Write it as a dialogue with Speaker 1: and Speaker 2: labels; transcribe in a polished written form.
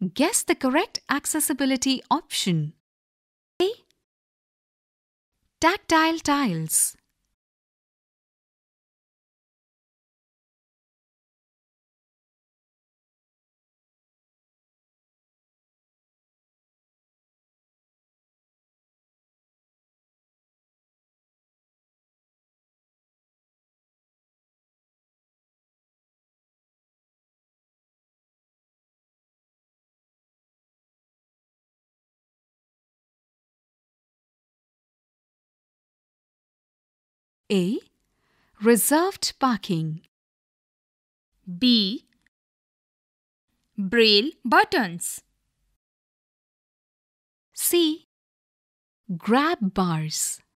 Speaker 1: Guess the correct accessibility option. A. Tactile tiles. A. Reserved parking.
Speaker 2: B. Braille buttons.
Speaker 1: C. Grab bars.